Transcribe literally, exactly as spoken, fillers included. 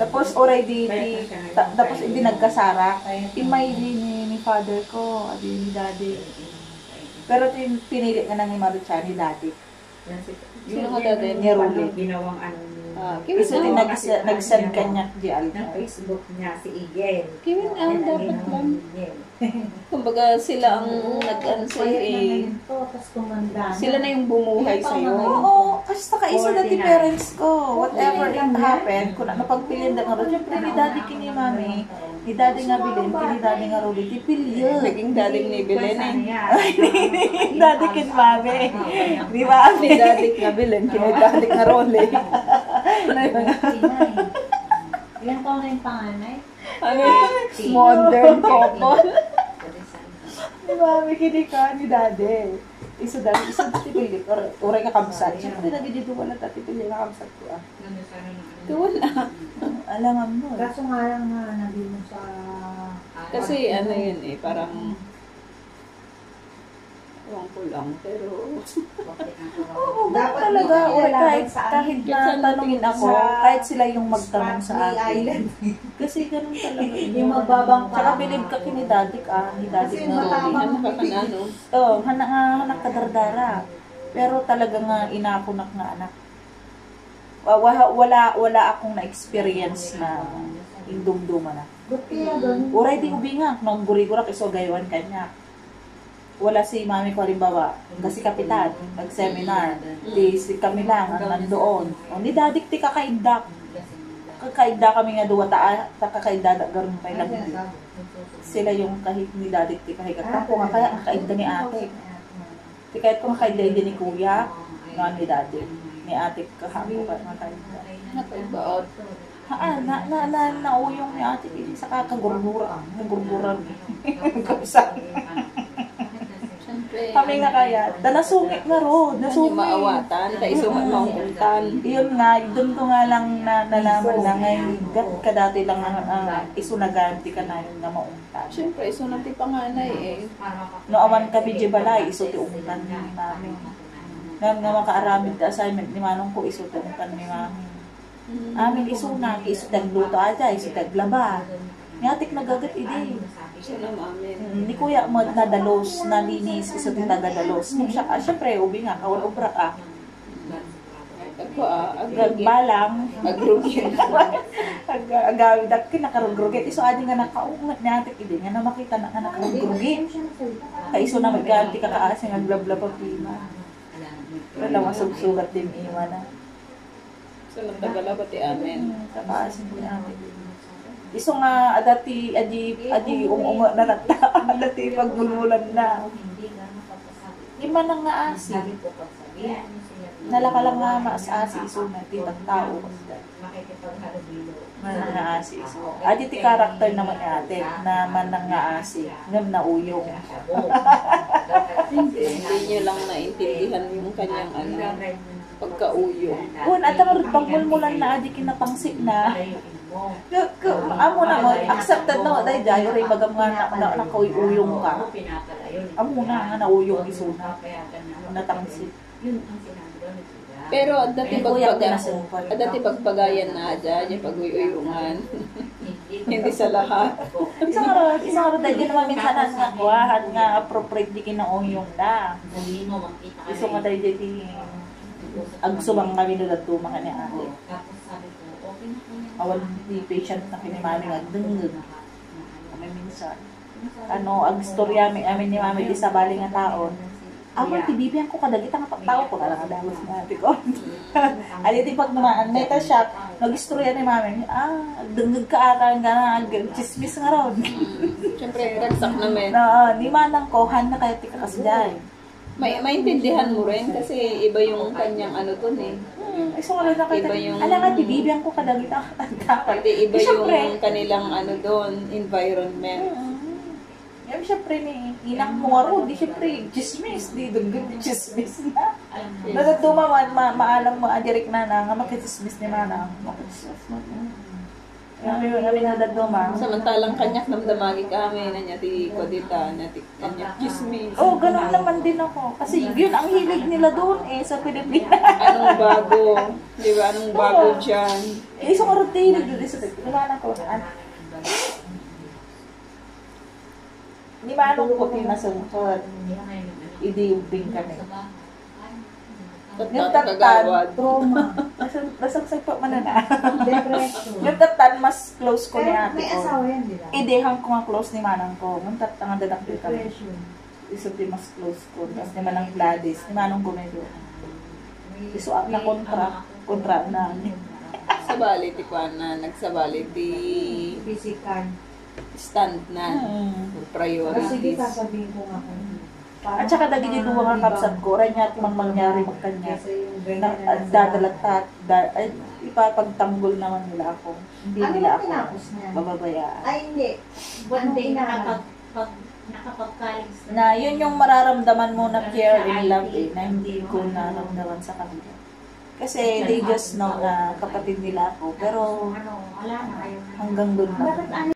Tapos already, di, ta, tapos hindi nagkasara. Imay din ni, ni father ko, adi ni daddy. Pero tin, pinili nga nang ni Maruchan ni daddy. Sino ka dati? Ni Ruby. Ginawang ano. Ah, Kasi din nag-send kanya di Sa Facebook niya si Igel. Kiwin ang dapat lang. Kumbaga sila ang nag-ano sa'yo eh. Sila na yung bumuhay sa'yo. Oo, kasi saka isa na ti parents ko. Whatever it happened, kung ano pagpilin na nga ro, syempre ni daddy kini mami, ni daddy nga bilin, kini daddy nga ro, di pilyo. Naging daddy ni Belen eh. Daddy kin mami. Di ba? Ni daddy nga Belen, kini daddy nga Role. Ilang taon na yung panganay? Ano modern couple. Di ba? May kini ka ni daddy. Isa dami, isa dati pilit. Oray ka kamsat. Siyempre, lagi dito wala dati pilit na kamsat ko ah. Ito wala. Alangan mo. Kaso nga lang nga, nabili mo sa... Kasi ano yun eh, parang... Ewan ko lang, pero... Oo, dapat talaga. Or kahit, kahit na tanungin ako, kahit sila yung magtanong sa akin. Kasi ganun talaga. Yung magbabang pa. Saka bilib ka kini dadik ah, ni dadik na Ruby. Ano ka ka na, no? Oo, hanak nga, hanak kadardara. Pero talaga nga, inakunak nga anak. Wala, wala, wala akong na-experience na indumduma na. Uray di ubi nga, nung guri-gurak iso gaywan kanya. Wala si mami ko halimbawa, kasi kapitan, nag-seminar, di si kami lang ang nandoon. O ni dadik ti kakaigdak. Kakaigda kami nga duwa ta, ta kakaigda garon pa lang. Sila yung kahit ni dadik ti kahigat. Ako nga kaya kakaigda ni ate. Ti kahit kung kakaigda din ni kuya, no ni dadik. Ni ate kahapon pa nga kaigda. Nakaibaot. Haan, na, na, na, nauyong ni ate pili sa kakagurgura. Nagurgura mi. Kapsa. Kami nga kaya, na nasungit na ro, nasungit. Maawatan, kaisuman maungkutan. Yun nga, doon ko nga lang na nalaman na ngayon, gat ka dati lang ang uh, isunaganti ka na yung na maungtan. Siyempre, iso natin panganay eh. No, aman kami di balay, iso ti ungtan ni namin. Nga nga makaaramid ka assignment ni manong ko, iso ti ungtan ni mami. Amin iso na, iso tagluto aja, iso taglaba. Ngatik nagagat idi. Iso na mamin. Mm, ni kuya mo nadalos, nalinis, iso ti tagadalos. Kung siya, ah, syempre, ubi nga, kawal obra ka. Ako ah, agrugit. Balang. Agrugit. Agawid at kinakarugruget. Iso adi nga nakaungat niya atik idi nga na makita na nga nakarugruget. Kaya iso na magkanti kakaasing ang blabla pa pima. Wala masugsugat din iwan na. So, nagtagala pati amin. Kakaasing din atik. Iso nga adati adi adi umumo na nata. Adati pagmulmulan na. Ima nang nga asi. Nalaka lang nga maas-asi iso na titang tao. Manang nga asi iso. Adi ti karakter naman ni ate na manang nga asi. Ngam na uyong. Hindi nyo lang naintindihan yung kanyang ano, pagkauyo. Kung at ang pagmulmulan na adi kinapangsi na. Amo na mo, accepted na mo dahil dahil rin bagam nga na, na, nakuyuyong ka. Amo na nga nauyong iso na. Natangsi. Pero dati pagpaga, dati pagpagayan na dyan, yung pag-uyuyungan. Hindi sa lahat. Isang araw, isang araw dahil naman minsan nga kuwahan nga appropriate di kinauyong na. Iso nga dahil di agsubang kami doon at mga ni ate. Awal di patient na kinimami nga dengeg. Kami minsan. Ano, ang storya mi amin ni mami di sa bali nga taon. Amo ti bibiyan ko kadagita nga pagtao ko kala dalos na ate ko. Ali ti pag naman may ta shop, nag-istorya ni mami. Ah, dengeg ka ata nga na chismis nga raw. Siyempre, ragsak naman. Na ni manang ko han na kaya ti kakasday. May maintindihan mo rin kasi iba yung kanyang ano dun eh. Hmm, iso nga lang nakita. Iba yung- Ala nga, bibiyan ko kadagita. Pati iba Siyempre. yung kanilang ano doon, environment. Mm-hmm. Yan, siyempre, ni inang mo nga ro, di siyempre, chismis, di dugod, di chismis na. Natatuma, ma ma maalam mo, adirik na na, nga makichismis ni manang. Makichismis mo. Kami kami na daduma. Samantalang kanyak namdamagi kami na niya ti Kodita, na ti kanya chismis. Oh, ganun naman din ako. Kasi yun ang hilig nila doon eh, sa Pilipinas. Anong bago? Di ba? Anong bago dyan? Eh, isang araw tayo nagduli sa Pilipinas. ko. Di ba anong ko pinasungkot? Idiyubing kami. Yung tatan, Kagawad. Trauma. nasagsag pa man na. Depression. Yung tatan, mas close ko ni Kaya ate may ko. asawa yan, di ba? Idehang ko nga close ni manang ko. Yung tatan nga dadakil kami. Depression. Isa di mas close ko. Tapos ni manang Gladys. Ni manang Gumedo. Iso na kontra. Kontra na. Sabali ti Kwan na, nagsabali ti Physical. stand na. Hmm. Pero sige, Priorities. sasabihin ko nga kung At saka dagiti duwa nga kapsat ko. Ranya at mang mangyari magkanya. Kasi yung Na, ganyan at dadalatat. Da, ay, ipapagtanggol naman nila ako. Hindi Ano nila ba ako tinapos niya? bababayaan. Ay, hindi. One day Anong nakapag pag, nakapag-college Na yun yung mararamdaman mo na care and love eh, na hindi ko naramdaman sa kanila. Kasi they just know na kapatid nila ako, pero ano, wala na kayo. hanggang doon lang. Bakit ano